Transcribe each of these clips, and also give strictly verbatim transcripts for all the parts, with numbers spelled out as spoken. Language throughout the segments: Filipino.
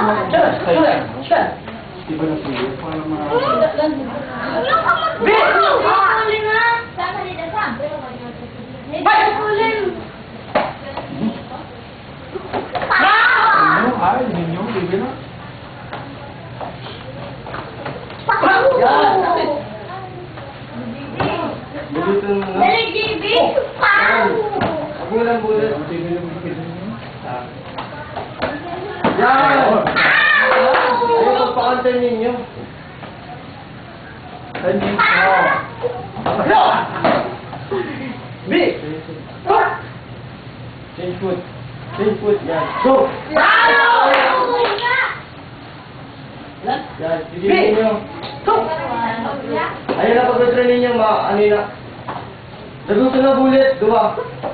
Iba na po yun. Para ma... Be! Huli na! Sama ni Dasam. Bay! Huli! Ano? Ay, ninyo. Iba na. Yan! Bulitan mo na. Dali, J B! Pau! Huwag mo lang bulit. Ang tingin yung bigyan ninyo. Yan! Ayaw pagpakanta ninyo. Tanin mo. Ano? B! Change foot. Change foot. Yan. Go! Yan. Sige ninyo. Ayun na pag-retry ninyo. Ma, ano na. Nagusto na bulit. Gawa.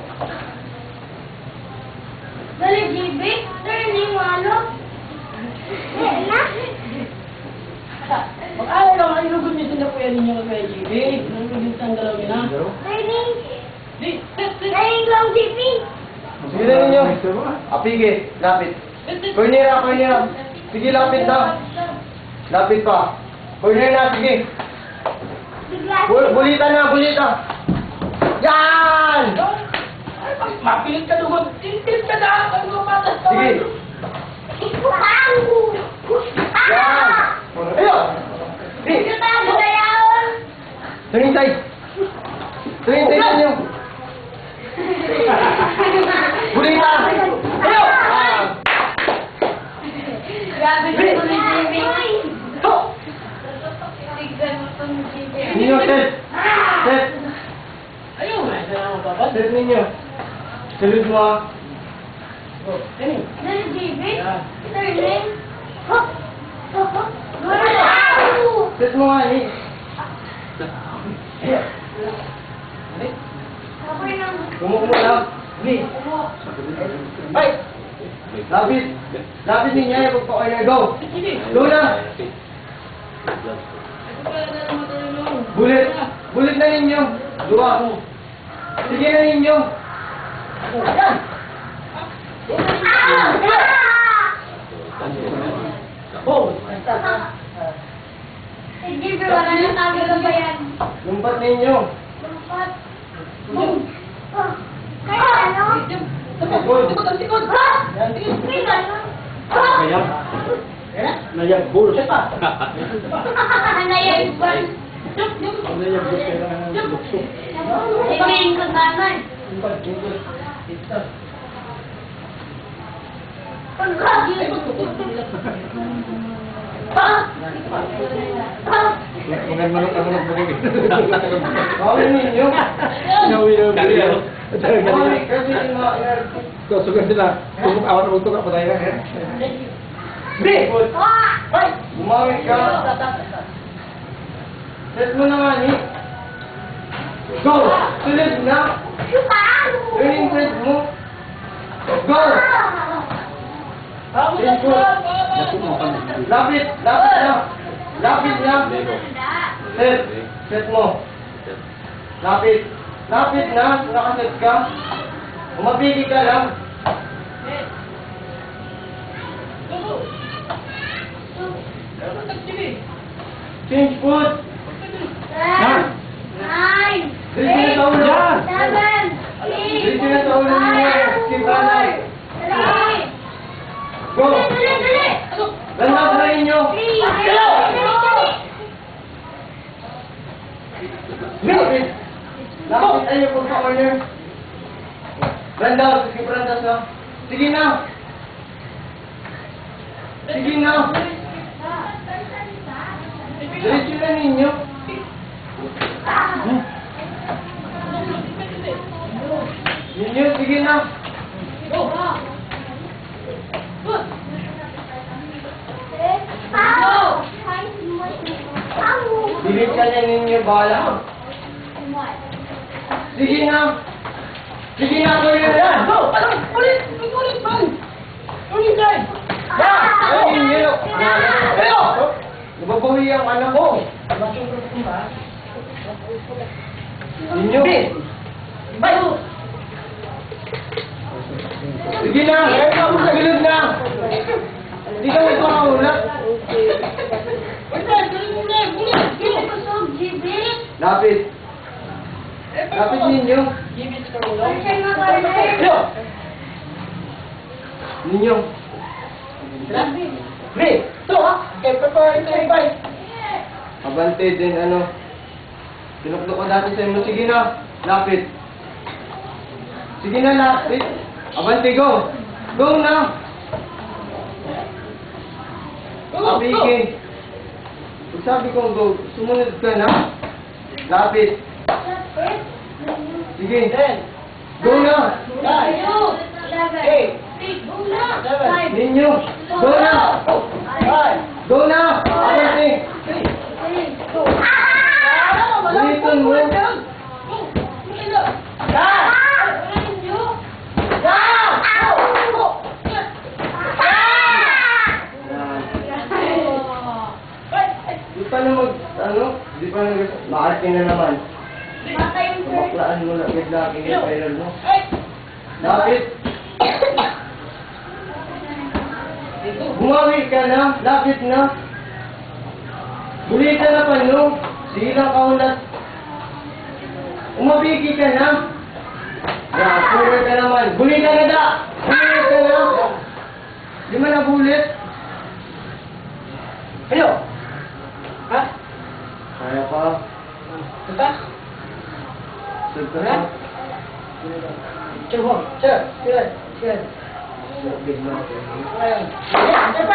Dali, J B! Turning mo ano? Mag-ayaw lang, ay lugod niyo sila kuya ninyo kay J B. Lugod din sa galawin ha. Turning! Di, sit, sit. Turning lang, J B! Sige na ninyo. Apige. Lapit. Cornera, cornera. Sige, lapit na. Lapit pa. Corner na, sige. Bul bulita na, bulita. Yan! Ay, pag mapilit ka lugod, tintil ka na. Ano mo patas ka? Sige. Yan! Ayun! Di! Turning side! Turning side ninyo! Bulita! Ayun! Ah! Grabe ka po ni J B! To! Tignan mo to ni J B! Ninyo, set! Set! Ayun, ay, sana ako babas. Set ninyo! Salute mo ah! Go, tini. Dali, J B! Yan. Turning! Hop! Hop! Hop! Set mo nga eh! Kapag nang... Kumukumo lang! Hindi! Ay! Lapit! Lapit ninyo eh! Pagpa-corner, go! Sige. Go na! Ito pala na naman tayo nung. Bulit! Bulit na ninyo! Dua! Sige na ninyo! Yan! Oh, Si J B, wala na tayo na ba yan? Lumpat ninyo! Lumpat. Boom. Kaya ano? Tikod, tikod, ang tikod. Yan, tikod. May ganun. Nayag. Nayag bull. Sipa. Nayag ba? Nayag bull. Kailangan bukso. Ipangin ko naman. Mga manok ang manok bukog. Bawin ninyo! Inawi na bili. Bawin! Kasi yung mga energy. So, sugan sila. Kung awan mo ito ka, patay na. Be! Ay! Bumawin ka! Set mo na nga ni. Go! Sulit na! Turning set mo! Go! Lapit! Lapit na! Lapit na! Set! Set mo! Lapit! Lapit na! Nakaset ka! Umapili ka lang! Change foot! Nine. Dito na sa ulo! Seven. Eight. Dito na sa ulo ninyo! Kibanay! Three. Go! Dali, dali, dali. Landas na ninyo! Three. Dali, dali. Lapit! Lapit tayo po sa corner! Landas! Sige, landas na! Sige na! Sige na! Diretso na ninyo! Ninyo, sige na! Bilit ka na ninyo, bala! Sige na! Sige na, corner na! Go! Parang ulit! Ulit! Ulit! Ulit! Ulit! Ay, ninyo! Pero! Nababawi ang anak ko! Ninyo! Bay! Sige na! Bilog na! Hindi ka mo Ninyo. Gibis ka ulo. Ay, siya nga pala na eh. Yo! Ninyo. Re! Ito ha! Kaya prepare ito yung bike. Abante din ano. Tinuklo ko dati sa inyo. Sige na. Lapit. Sige na, lapit. Abante, go. Go na. Go! Abige. Pag sabi kong go, sumunod ka na. Lapit. Sige. Ten. Go na. Nine. Eight. Seven. Ninyo. Go na. Five. Go na. Abante. Ulitin mo. Di pa na mag, ano, di pa na, maarte na naman. Baklaan mo na, bigla aking yung viral mo. Lapit. Bumawi ka na, lapit na. Bulitan na pa nyo, silang kaulat. Umabiki ka na. Ya, puro ka naman. Bulitan na da! Bulit ka na! Di man nabulit. Ano? Ha? Kaya pa. Ito? Sub ka na. Sure, sure, sure, sure. Big na. Ayan.